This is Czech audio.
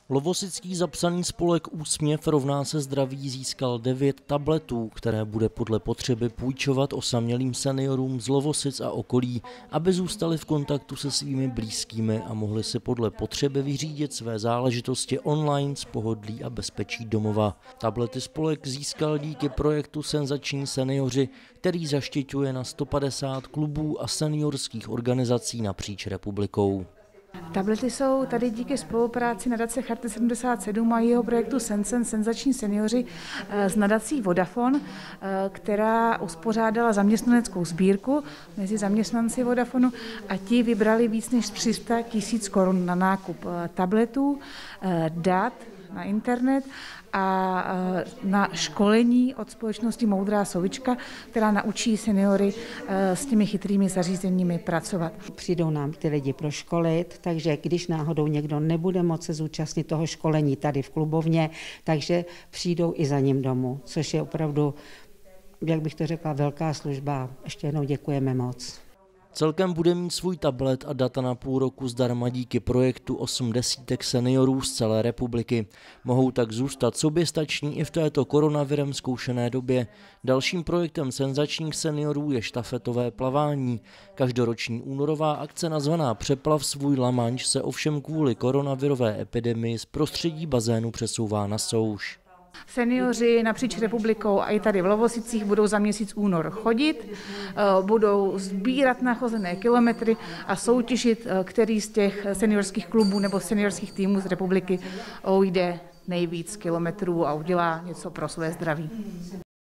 Lovosický zapsaný spolek Úsměv rovná se zdraví získal 9 tabletů, které bude podle potřeby půjčovat osamělým seniorům z Lovosic a okolí, aby zůstali v kontaktu se svými blízkými a mohli si podle potřeby vyřídit své záležitosti online z pohodlí a bezpečí domova. Tablety spolek získal díky projektu Senzační seniori, který zaštiťuje na 150 klubů a seniorských organizací napříč republikou. Tablety jsou tady díky spolupráci nadace Charty 77 a jeho projektu Senzační seniori s nadací Vodafone, která uspořádala zaměstnaneckou sbírku mezi zaměstnanci Vodafonu a ti vybrali víc než 300 000 korun na nákup tabletů, dat na internet a na školení od společnosti Moudrá sovička, která naučí seniory s těmi chytrými zařízeními pracovat. Přijdou nám ty lidi proškolit, takže když náhodou někdo nebude moci zúčastnit toho školení tady v klubovně, takže přijdou i za ním domů, což je opravdu, jak bych to řekla, velká služba. Ještě jednou děkujeme moc. Celkem bude mít svůj tablet a data na půl roku zdarma díky projektu 8 desítek seniorů z celé republiky. Mohou tak zůstat soběstační i v této koronavirem zkoušené době. Dalším projektem senzačních seniorů je štafetové plavání. Každoroční únorová akce nazvaná Přeplav svůj La Manche se ovšem kvůli koronavirové epidemii z prostředí bazénu přesouvá na souš. Seniori napříč republikou a i tady v Lovosicích budou za měsíc únor chodit, budou sbírat nachozené kilometry a soutěžit, který z těch seniorských klubů nebo seniorských týmů z republiky ujde nejvíc kilometrů a udělá něco pro své zdraví.